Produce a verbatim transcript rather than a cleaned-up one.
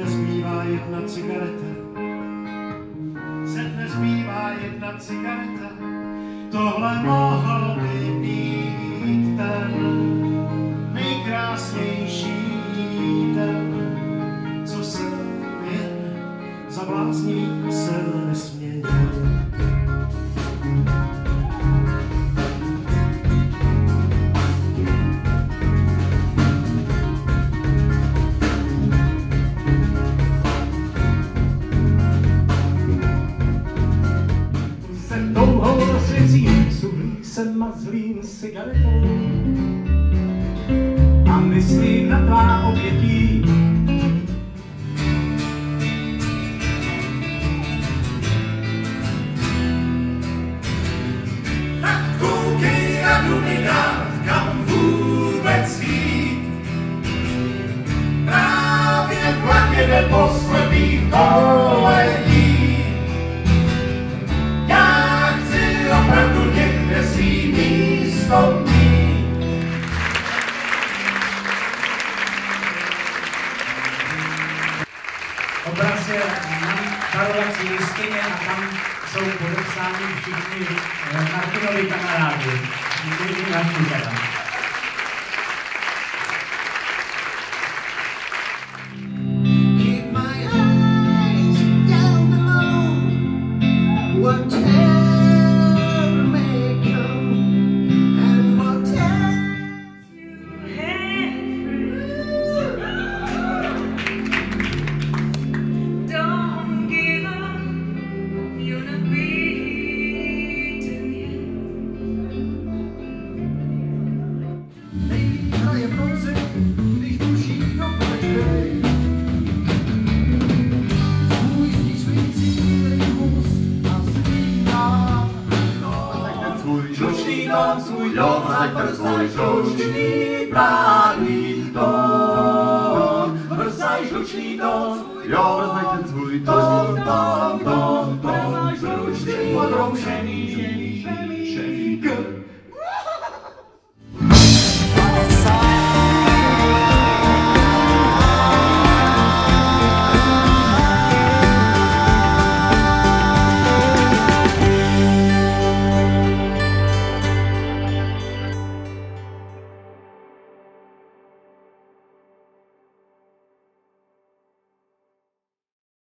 nezbývá jedna cigareta, set nezbývá jedna cigareta, tohle mohl by být ten nejkrásnější den, co jsem jen za bláznivý sen nesměnil. Jsem mazlým cigaretou a myslím na tvá obětí. Tak koukej a jdu mi dát, kam vůbec jít. Právě vlak jede po slepých kolejích. Opravdu někde svý místo mít. Obraz je na darovací listině a tam jsou podepsáni všichni Martinovi kamarádi. Všichni naši teda. Keep my eyes down below. Whatever svůj dom, zaď svůj žlučný právý tón. Vrzaj žlučný tón, jo, vrzaj ten svůj tón, tón, tón, tón, žlučný, odroušený, šený, šený, šený,